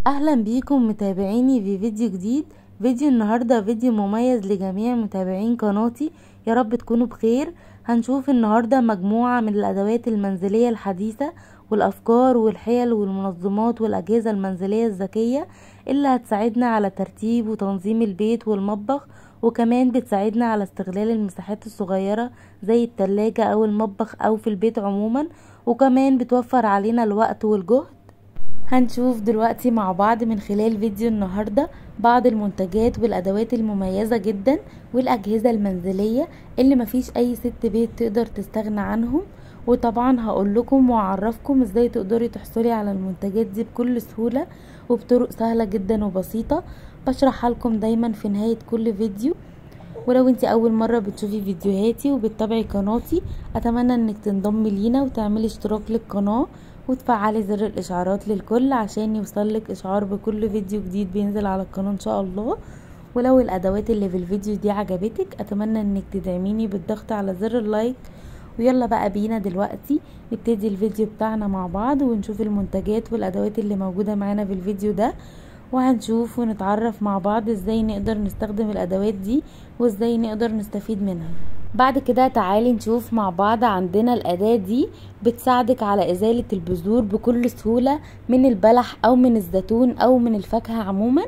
اهلا بيكم متابعيني في فيديو جديد. فيديو النهاردة فيديو مميز لجميع متابعين قناتي، يا رب تكونوا بخير. هنشوف النهاردة مجموعة من الادوات المنزلية الحديثة والافكار والحيل والمنظمات والاجهزة المنزلية الذكية اللي هتساعدنا على ترتيب وتنظيم البيت والمطبخ، وكمان بتساعدنا على استغلال المساحات الصغيرة زي التلاجة او المطبخ او في البيت عموما، وكمان بتوفر علينا الوقت والجهد. هنشوف دلوقتي مع بعض من خلال فيديو النهاردة بعض المنتجات والادوات المميزة جدا والاجهزة المنزلية اللي مفيش اي ست بيت تقدر تستغنى عنهم. وطبعا هقول لكم واعرفكم ازاي تقدري تحصلي على المنتجات دي بكل سهولة وبطرق سهلة جدا وبسيطة، بشرحها لكم دايما في نهاية كل فيديو. ولو انت اول مرة بتشوفي فيديوهاتي وبتتابعي قناتي، اتمنى انك تنضمي لينا وتعملي اشتراك للقناة وتفعلي زر الاشعارات للكل عشان يوصلك اشعار بكل فيديو جديد بينزل على القناة ان شاء الله. ولو الادوات اللي في الفيديو دي عجبتك، اتمنى انك تدعميني بالضغط على زر اللايك. ويلا بقى بينا دلوقتي نبتدي الفيديو بتاعنا مع بعض ونشوف المنتجات والادوات اللي موجودة معانا في الفيديو ده، وهنشوف ونتعرف مع بعض ازاي نقدر نستخدم الادوات دي وازاي نقدر نستفيد منها. بعد كده تعالي نشوف مع بعض. عندنا الاداة دي بتساعدك على ازالة البذور بكل سهولة من البلح او من الزيتون او من الفاكهة عموما.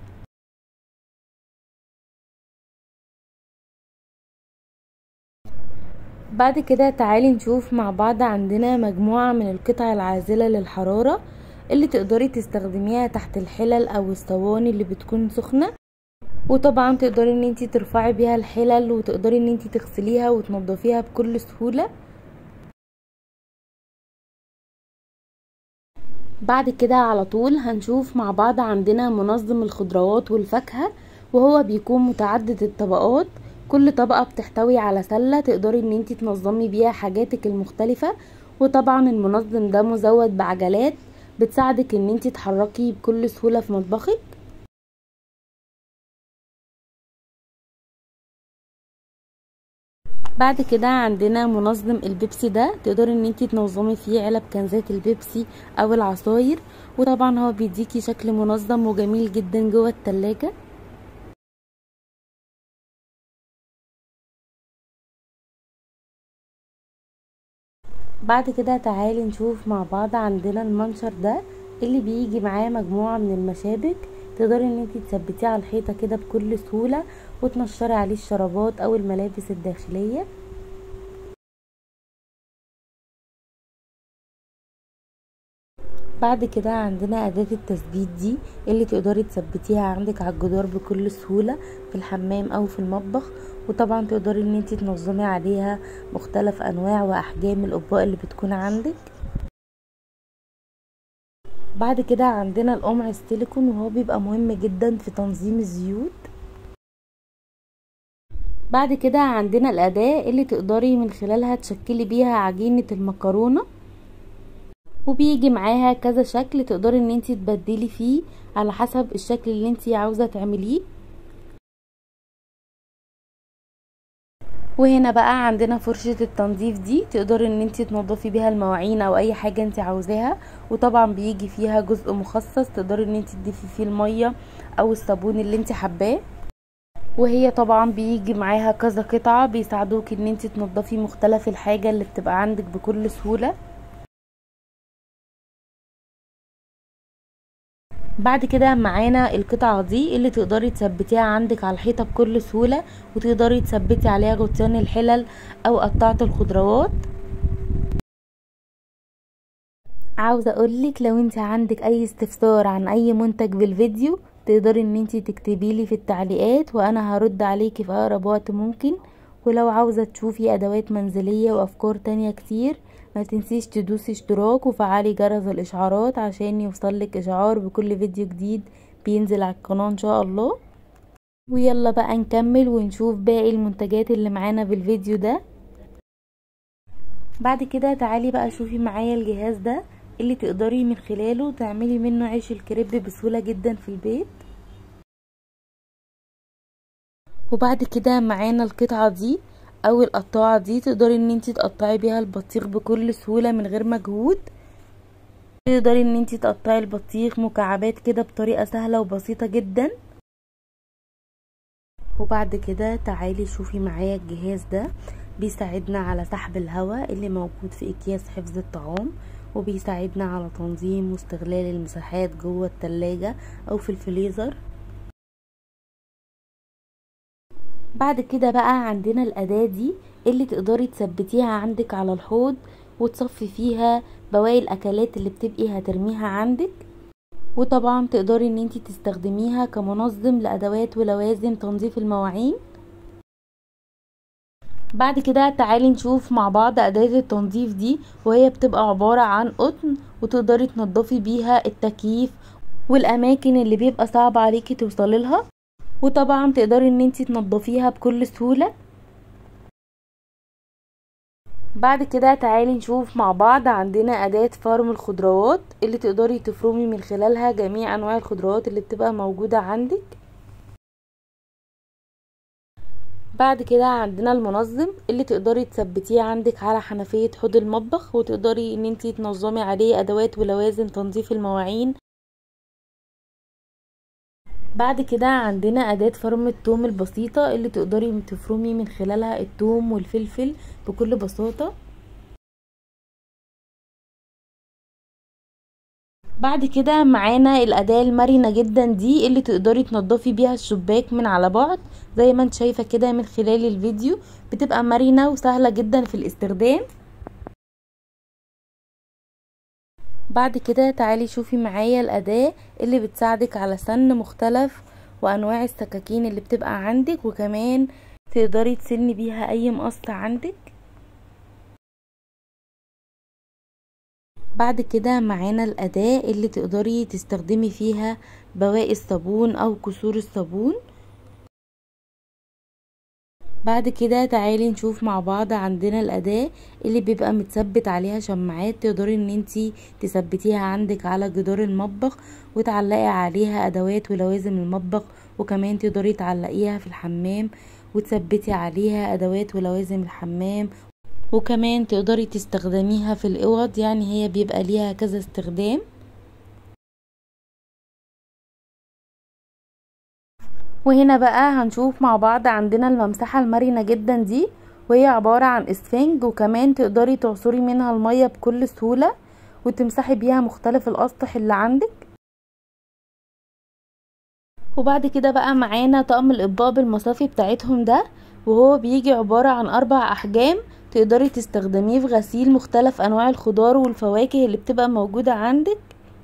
بعد كده تعالي نشوف مع بعض. عندنا مجموعة من القطع العازلة للحرارة اللي تقدري تستخدميها تحت الحلل او الصواني اللي بتكون سخنة، وطبعا تقدري ان انتي ترفعي بيها الحلل وتقدري ان انتي تغسليها وتنضفيها بكل سهولة. بعد كده على طول هنشوف مع بعض. عندنا منظم الخضروات والفاكهة، وهو بيكون متعدد الطبقات، كل طبقة بتحتوي على سلة تقدري ان انتي تنظمي بيها حاجاتك المختلفة. وطبعا المنظم ده مزود بعجلات بتساعدك ان انتي تحركي بكل سهولة في مطبخك. بعد كده عندنا منظم البيبسي ده، تقدري ان انتي تنظمي فيه علب كنزات البيبسي او العصاير، وطبعا هو بيديكي شكل منظم وجميل جدا جوه التلاجة. بعد كده تعالي نشوف مع بعض. عندنا المنشر ده اللي بيجي معاه مجموعة من المشابك، تقدري ان انتي تثبتيه على الحيطة كده بكل سهولة وتنشري عليه الشرابات او الملابس الداخلية. بعد كده عندنا اداة التثبيت دي اللي تقدري تثبتيها عندك على الجدار بكل سهولة في الحمام او في المطبخ، وطبعا تقدري ان انتي تنظمي عليها مختلف انواع واحجام الاطباق اللي بتكون عندك. بعد كده عندنا القمع السيليكون، وهو بيبقى مهم جدا في تنظيم الزيوت. بعد كده عندنا الاداة اللي تقدري من خلالها تشكلي بيها عجينة المكرونة، وبيجي معاها كذا شكل تقدري ان انتي تبدلي فيه على حسب الشكل اللي انتي عاوزة تعمليه. وهنا بقى عندنا فرشة التنظيف دي، تقدري ان انتي تنظفي بيها المواعين او اي حاجة انتي عاوزاها، وطبعا بيجي فيها جزء مخصص تقدري ان انتي تضيفي فيه المية او الصابون اللي انتي حباه. وهي طبعا بيجي معاها كذا قطعة بيساعدوك ان انتي تنظفي مختلف الحاجة اللي بتبقى عندك بكل سهولة. بعد كده معانا القطعة دي اللي تقدري تثبتيها عندك على الحيطة بكل سهولة، وتقدري تثبتي عليها غطيان الحلل او قطعة الخضروات. عاوزة اقولك لو انت عندك اي استفسار عن اي منتج بالفيديو، تقدري ان انت تكتبي لي في التعليقات وانا هرد عليكي في اقرب وقت ممكن. ولو عاوزة تشوفي ادوات منزلية وافكار تانية كتير، ما تنسيش تدوسي اشتراك وفعلي جرس الاشعارات عشان يوصلك اشعار بكل فيديو جديد بينزل على القناة ان شاء الله. ويلا بقى نكمل ونشوف باقي المنتجات اللي معانا بالفيديو ده. بعد كده تعالي بقى شوفي معايا الجهاز ده اللي تقدري من خلاله تعملي منه عيش الكريب بسهولة جدا في البيت. وبعد كده معانا القطعة دي او القطاعة دي، تقدري ان انتي تقطعي بيها البطيخ بكل سهولة من غير مجهود. تقدري ان انتي تقطعي البطيخ مكعبات كده بطريقة سهلة وبسيطة جدا. وبعد كده تعالي شوفي معايا الجهاز ده بيساعدنا على سحب الهواء اللي موجود في اكياس حفظ الطعام، وبيساعدنا على تنظيم واستغلال المساحات جوه التلاجة او في الفريزر. بعد كده بقى عندنا الأداة دي اللي تقدري تثبتيها عندك على الحوض وتصفي فيها بواقي الأكلات اللي بتبقي هترميها عندك، وطبعا تقدري ان انتي تستخدميها كمنظم لأدوات ولوازم تنظيف المواعين. بعد كده تعالي نشوف مع بعض أداة التنظيف دي، وهي بتبقى عبارة عن قطن وتقدري تنضفي بيها التكييف والأماكن اللي بيبقى صعب عليكي توصلي لها، وطبعا تقدري ان انتي تنضفيها بكل سهولة. بعد كده تعالي نشوف مع بعض عندنا أداة فرم الخضروات اللي تقدري تفرمي من خلالها جميع أنواع الخضروات اللي بتبقى موجودة عندك. بعد كده عندنا المنظم اللي تقدري تثبتيه عندك على حنفية حوض المطبخ، وتقدري ان انتي تنظمي عليه أدوات ولوازم تنظيف المواعين. بعد كده عندنا أداة فرم الثوم البسيطة اللي تقدري تفرمي من خلالها الثوم والفلفل بكل بساطة. بعد كده معانا الأداة المرنة جدا دي اللي تقدري تنضفي بيها الشباك من على بعد، زي ما انت شايفة كده من خلال الفيديو، بتبقى مرنة وسهلة جدا في الاستخدام. بعد كده تعالي شوفي معايا الأداة اللي بتساعدك على سن مختلف وأنواع السكاكين اللي بتبقى عندك، وكمان تقدري تسني بيها أي مقص عندك. بعد كده معانا الأداة اللي تقدري تستخدمي فيها بواقي الصابون أو كسور الصابون. بعد كده تعالي نشوف مع بعض عندنا الأداة اللي بيبقى متثبت عليها شماعات، تقدري ان انتي تثبتيها عندك على جدار المطبخ وتعلقي عليها أدوات ولوازم المطبخ، وكمان تقدري تعلقيها في الحمام وتثبتي عليها أدوات ولوازم الحمام، وكمان تقدري تستخدميها في الأوض، يعني هي بيبقى ليها كذا استخدام. وهنا بقى هنشوف مع بعض عندنا الممسحة المرنة جدا دي، وهي عبارة عن اسفنج، وكمان تقدري تعصري منها المية بكل سهولة وتمسحي بيها مختلف الأسطح اللي عندك. وبعد كده بقى معانا طقم الإطباق بالمصافي بتاعتهم ده، وهو بيجي عبارة عن 4 أحجام، تقدري تستخدميه في غسيل مختلف أنواع الخضار والفواكه اللي بتبقى موجودة عندك.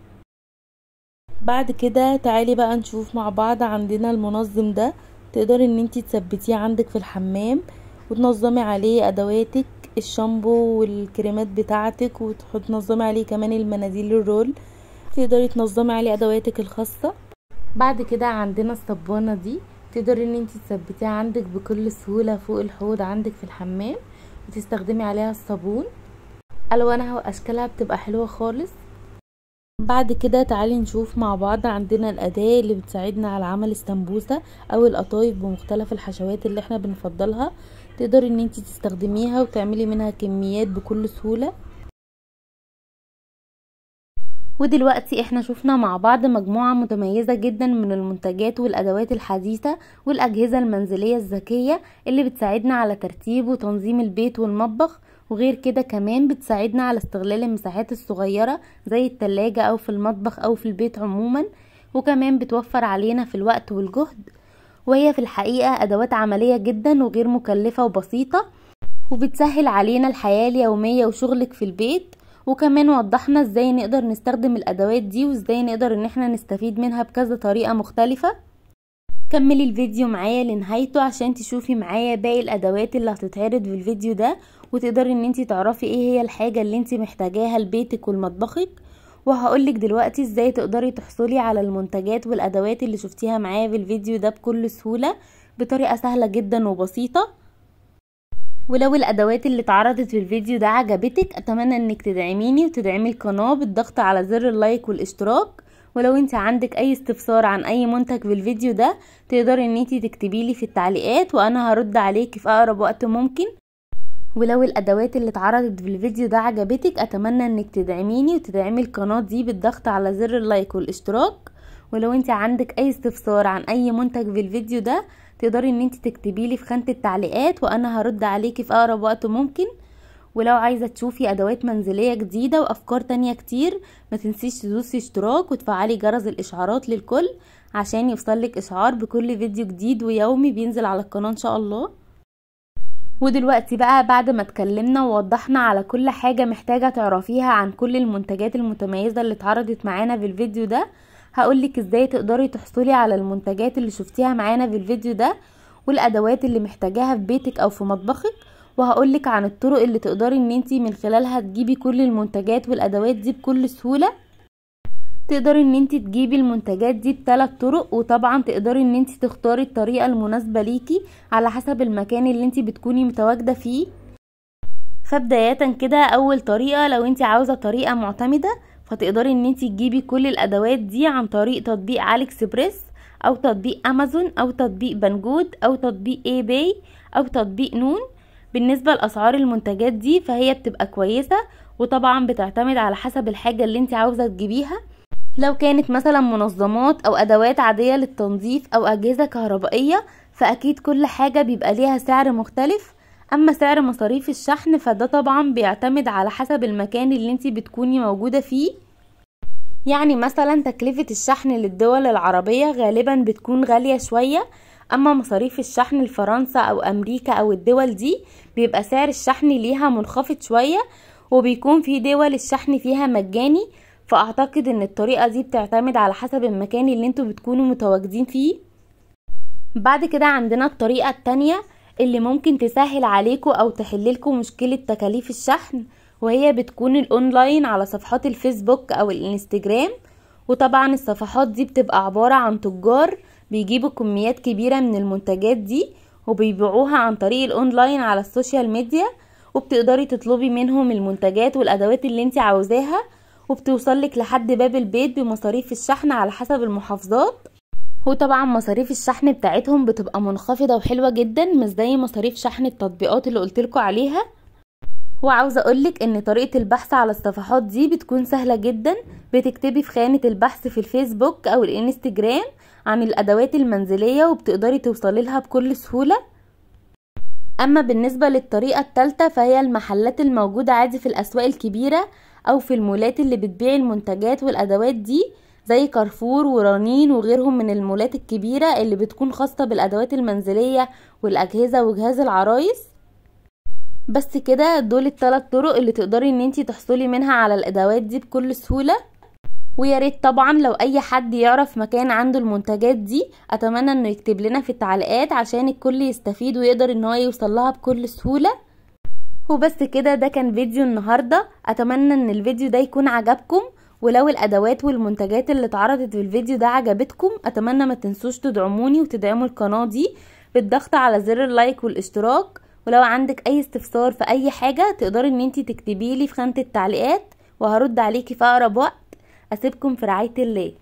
بعد كده تعالي بقى نشوف مع بعض عندنا المنظم ده، تقدري ان انتي تثبتيه عندك في الحمام وتنظمي عليه ادواتك الشامبو والكريمات بتاعتك، وتنظمي عليه كمان المناديل الرول، تقدري تنظمي عليه ادواتك الخاصة. بعد كده عندنا الصبانة دي، تقدري ان انتي تثبتيها عندك بكل سهولة فوق الحوض عندك في الحمام وتستخدمي عليها الصابون. الوانها واشكالها بتبقى حلوة خالص. بعد كده تعالي نشوف مع بعض عندنا الأداة اللي بتساعدنا على عمل السمبوسة او القطايف بمختلف الحشوات اللي احنا بنفضلها، تقدري ان انتي تستخدميها وتعملي منها كميات بكل سهولة. ودلوقتي احنا شفنا مع بعض مجموعة متميزة جدا من المنتجات والادوات الحديثة والاجهزة المنزلية الذكية اللي بتساعدنا على ترتيب وتنظيم البيت والمطبخ، وغير كده كمان بتساعدنا على استغلال المساحات الصغيرة زي التلاجة او في المطبخ او في البيت عموما، وكمان بتوفر علينا في الوقت والجهد. وهي في الحقيقة ادوات عملية جدا وغير مكلفة وبسيطة، وبتسهل علينا الحياة اليومية وشغلك في البيت. وكمان وضحنا ازاي نقدر نستخدم الادوات دي وازاي نقدر ان احنا نستفيد منها بكذا طريقة مختلفة. كملي الفيديو معايا لنهايته عشان تشوفي معايا باقي الادوات اللي هتتعرض في الفيديو ده، وتقدري ان انتي تعرفي ايه هي الحاجة اللي انتي محتاجاها لبيتك ولمطبخك. وهقولك دلوقتي ازاي تقدري تحصلي على المنتجات والادوات اللي شفتيها معايا في الفيديو ده بكل سهولة بطريقة سهلة جدا وبسيطة. ولو الادوات اللي اتعرضت في الفيديو ده عجبتك، اتمنى انك تدعميني وتدعمي القناة بالضغط على زر اللايك والاشتراك. ولو انت عندك اي استفسار عن اي منتج في الفيديو ده، تقدري ان انت تكتبيلي في التعليقات وانا هرد عليكي في اقرب وقت ممكن. ولو الادوات اللي اتعرضت في الفيديو ده عجبتك اتمنى انك تدعميني وتدعمي القناة دي بالضغط على زر اللايك والاشتراك. ولو انت عندك اي استفسار عن اي منتج في الفيديو ده تقدري ان انت تكتبيلي في خانة التعليقات وانا هرد عليكي في اقرب وقت ممكن. ولو عايزة تشوفي ادوات منزلية جديدة وافكار تانية كتير ما تنسيش تدوسي اشتراك وتفعلي جرس الاشعارات للكل عشان يوصلك اشعار بكل فيديو جديد ويومي بينزل على القناة ان شاء الله. ودلوقتي بقى بعد ما اتكلمنا ووضحنا على كل حاجة محتاجة تعرفيها عن كل المنتجات المتميزة اللي اتعرضت معانا في الفيديو ده هقولك ازاي تقدري تحصلي على المنتجات اللي شفتيها معانا في الفيديو ده والادوات اللي محتاجاها في بيتك او في مطبخك، وهقولك عن الطرق اللي تقدري ان انتي من خلالها تجيبي كل المنتجات والادوات دي بكل سهولة. تقدري ان انتي تجيبي المنتجات دي ب3 طرق، وطبعا تقدري ان انتي تختاري الطريقة المناسبة ليكي على حسب المكان اللي انتي بتكوني متواجدة فيه. فبداية كده اول طريقة لو انتي عاوزة طريقة معتمدة فتقدري ان انتي تجيبي كل الادوات دي عن طريق تطبيق علي اكسبريس او تطبيق امازون او تطبيق بنجود او تطبيق اي باي او تطبيق نون. بالنسبة لاسعار المنتجات دي فهي بتبقى كويسة وطبعا بتعتمد على حسب الحاجة اللي انتي عاوزة تجيبيها. لو كانت مثلا منظمات او ادوات عادية للتنظيف او اجهزة كهربائية فاكيد كل حاجة بيبقى ليها سعر مختلف. اما سعر مصاريف الشحن فده طبعا بيعتمد على حسب المكان اللي انتي بتكوني موجودة فيه. يعني مثلا تكلفة الشحن للدول العربية غالبا بتكون غالية شوية، اما مصاريف الشحن لفرنسا او امريكا او الدول دي بيبقى سعر الشحن ليها منخفض شوية، وبيكون في دول الشحن فيها مجاني. فاعتقد ان الطريقة دي بتعتمد على حسب المكان اللي انتوا بتكونوا متواجدين فيه. بعد كده عندنا الطريقة التانية اللي ممكن تسهل عليكم او تحللكم مشكلة تكاليف الشحن، وهي بتكون الاونلاين على صفحات الفيسبوك او الانستجرام. وطبعا الصفحات دي بتبقى عبارة عن تجار بيجيبوا كميات كبيرة من المنتجات دي وبيبيعوها عن طريق الاونلاين على السوشيال ميديا، وبتقدري تطلبي منهم المنتجات والادوات اللي انت عاوزاها وبتوصلك لحد باب البيت بمصاريف الشحن على حسب المحافظات. وطبعا مصاريف الشحن بتاعتهم بتبقى منخفضة وحلوة جدا مش زي مصاريف شحن التطبيقات اللي قلتلكوا عليها. وعاوزة اقولك ان طريقة البحث على الصفحات دي بتكون سهلة جدا. بتكتبي في خانة البحث في الفيسبوك او الانستجرام عن الادوات المنزلية وبتقدري توصلي لها بكل سهولة. اما بالنسبة للطريقة الثالثة فهي المحلات الموجودة عادي في الاسواق الكبيرة او في المولات اللي بتبيع المنتجات والادوات دي زي كارفور ورنين وغيرهم من المولات الكبيرة اللي بتكون خاصة بالادوات المنزلية والاجهزة وجهاز العرايس. بس كده دول ال3 طرق اللي تقدري ان انتي تحصلي منها على الادوات دي بكل سهولة. وياريت طبعا لو اي حد يعرف مكان عنده المنتجات دي اتمنى انه يكتب لنا في التعليقات عشان الكل يستفيد ويقدر ان هو يوصل لها بكل سهولة. وبس كده ده كان فيديو النهاردة. اتمنى ان الفيديو ده يكون عجبكم، ولو الادوات والمنتجات اللي اتعرضت في الفيديو ده عجبتكم اتمنى ما تنسوش تدعموني وتدعموا القناة دي بالضغط على زر اللايك والاشتراك. ولو عندك اي استفسار في اي حاجة تقدري ان انتي تكتبيلي في خانة التعليقات وهرد عليكي في اقرب وقت. اسيبكم في رعاية الله.